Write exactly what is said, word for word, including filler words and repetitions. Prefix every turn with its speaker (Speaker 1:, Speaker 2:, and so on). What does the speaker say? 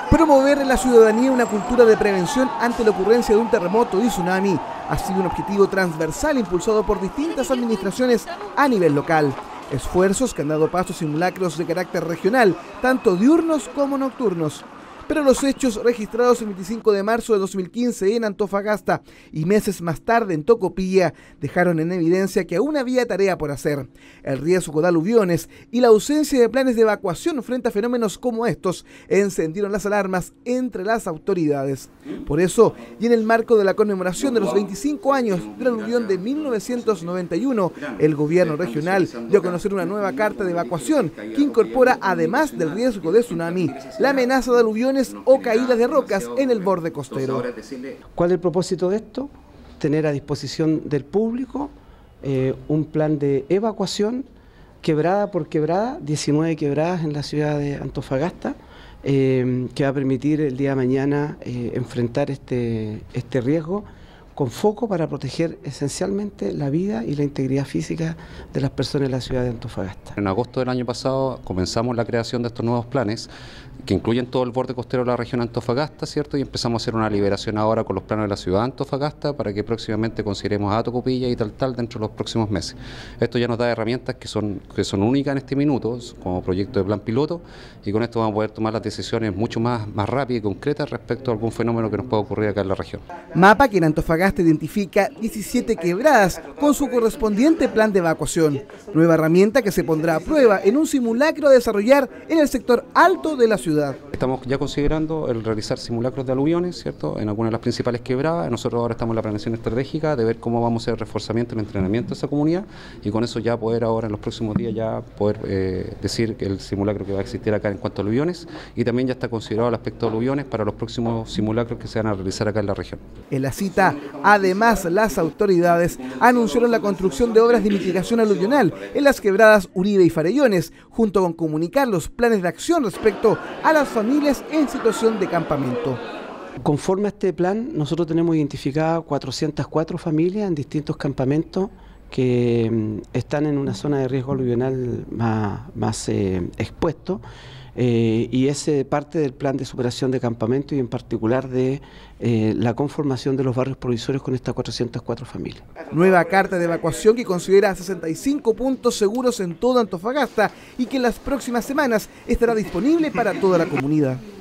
Speaker 1: Promover en la ciudadanía una cultura de prevención ante la ocurrencia de un terremoto y tsunami ha sido un objetivo transversal impulsado por distintas administraciones a nivel local. Esfuerzos que han dado paso a simulacros de carácter regional, tanto diurnos como nocturnos. Pero los hechos registrados el veinticinco de marzo de dos mil quince en Antofagasta y meses más tarde en Tocopilla dejaron en evidencia que aún había tarea por hacer. El riesgo de aluviones y la ausencia de planes de evacuación frente a fenómenos como estos encendieron las alarmas entre las autoridades. Por eso, y en el marco de la conmemoración de los veinticinco años del aluvión de mil novecientos noventa y uno, el gobierno regional dio a conocer una nueva carta de evacuación que incorpora, además del riesgo de tsunami, la amenaza de aluviones o caídas de rocas en el borde costero.
Speaker 2: ¿Cuál es el propósito de esto? Tener a disposición del público eh, un plan de evacuación quebrada por quebrada, diecinueve quebradas en la ciudad de Antofagasta, eh, que va a permitir el día de mañana eh, enfrentar este, este riesgo con foco para proteger esencialmente la vida y la integridad física de las personas en la ciudad de Antofagasta.
Speaker 3: En agosto del año pasado comenzamos la creación de estos nuevos planes que incluyen todo el borde costero de la región de Antofagasta, ¿cierto? Y empezamos a hacer una liberación ahora con los planos de la ciudad de Antofagasta para que próximamente consideremos a Tocopilla y tal tal dentro de los próximos meses. Esto ya nos da herramientas que son, que son únicas en este minuto como proyecto de plan piloto, y con esto vamos a poder tomar las decisiones mucho más, más rápidas y concretas respecto a algún fenómeno que nos pueda ocurrir acá en la región.
Speaker 1: Mapa que en Antofagasta identifica diecisiete quebradas con su correspondiente plan de evacuación. Nueva herramienta que se pondrá a prueba en un simulacro a desarrollar en el sector alto de la ciudad.
Speaker 3: Estamos ya considerando el realizar simulacros de aluviones, ¿cierto?, en algunas de las principales quebradas. Nosotros ahora estamos en la planeación estratégica de ver cómo vamos a hacer el reforzamiento y el entrenamiento de esa comunidad, y con eso ya poder ahora en los próximos días ya poder eh, decir que el simulacro que va a existir acá en cuanto a aluviones, y también ya está considerado el aspecto de aluviones para los próximos simulacros que se van a realizar acá en la región.
Speaker 1: En la cita, además, las autoridades anunciaron la construcción de obras de mitigación aluvional en las quebradas Uribe y Farellones, junto con comunicar los planes de acción respecto a las familias en situación de campamento.
Speaker 2: Conforme a este plan, nosotros tenemos identificadas cuatrocientas cuatro familias en distintos campamentos que mm, están en una zona de riesgo aluvional más, más eh, expuesto. Eh, y es eh, parte del plan de superación de campamento y en particular de eh, la conformación de los barrios provisorios con estas cuatrocientas cuatro familias.
Speaker 1: Nueva carta de evacuación que considera sesenta y cinco puntos seguros en toda Antofagasta y que en las próximas semanas estará disponible para toda la comunidad.